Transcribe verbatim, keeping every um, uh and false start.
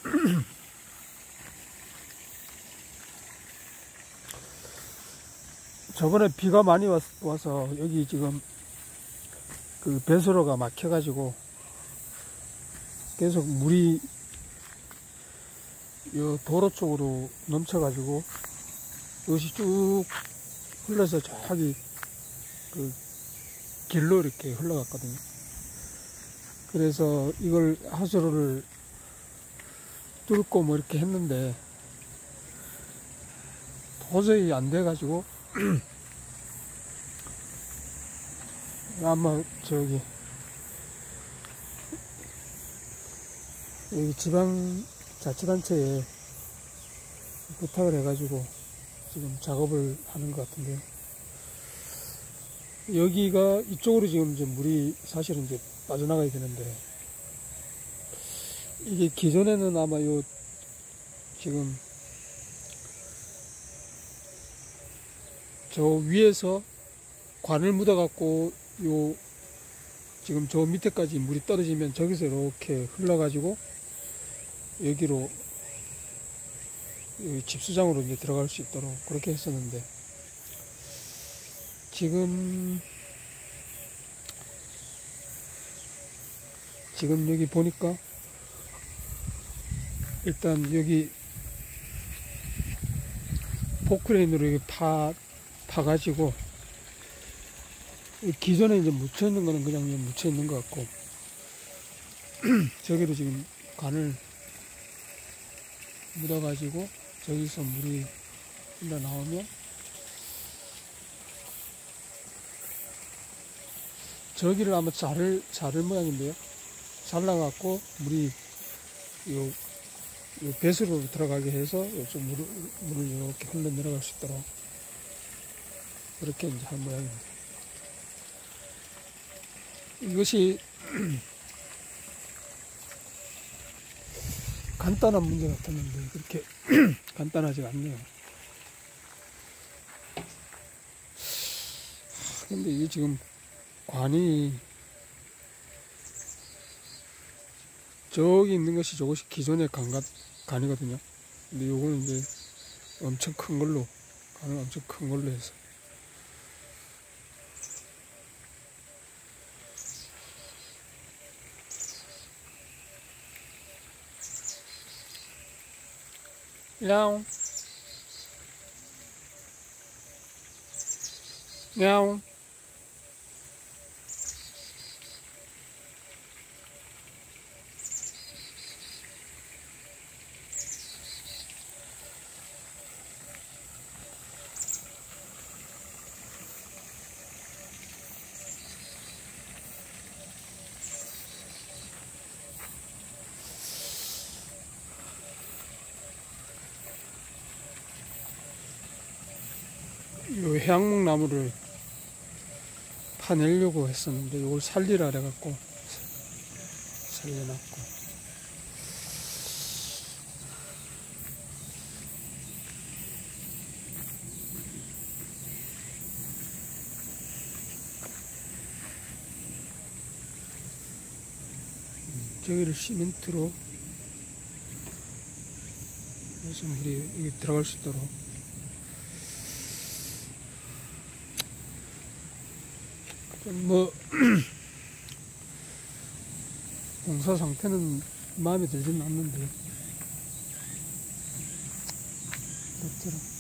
저번에 비가 많이 왔, 와서 여기 지금 그 배수로가 막혀가지고 계속 물이 요 도로 쪽으로 넘쳐가지고 이것이 쭉 흘러서 저기 그 길로 이렇게 흘러갔거든요. 그래서 이걸 하수로를 뚫고 뭐 이렇게 했는데 도저히 안 돼가지고 아마 저기 여기 지방자치단체에 부탁을 해가지고 지금 작업을 하는 것 같은데요. 여기가 이쪽으로 지금 이제 물이 사실은 이제 빠져나가야 되는데, 이게 기존에는 아마 요 지금 저 위에서 관을 묻어 갖고 요 지금 저 밑에까지 물이 떨어지면 저기서 이렇게 흘러 가지고 여기로 여기 집수장으로 이제 들어갈 수 있도록 그렇게 했었는데, 지금 지금 여기 보니까 일단 여기 포크레인으로 여기 파 파가지고, 기존에 이제 묻혀 있는 거는 그냥 묻혀 있는 것 같고 저기로 지금 관을 묻어 가지고 저기서 물이 흘러 나오면 저기를 아마 자를 자를 모양인데요. 잘라갖고 물이 요, 요 배수로 들어가게 해서 요쪽 물을, 물을 이렇게 흘러 내려갈 수 있도록 그렇게 이제 한 모양입니다. 이것이 간단한 문제 같았는데 그렇게 간단하지가 않네요. 근데 이게 지금 관이 저기 있는 것이 저것이 기존의 관가, 관이거든요. 근데 요거는 이제 엄청 큰 걸로, 관을 엄청 큰 걸로 해서 야옹 야옹 요 해양목 나무를 파내려고 했었는데 이걸 살리라 그래갖고 살려놨고, 저기를 시멘트로 해서 물이 여기 들어갈 수 있도록 뭐 공사 상태는 마음에 들지는 않는데 그렇더라.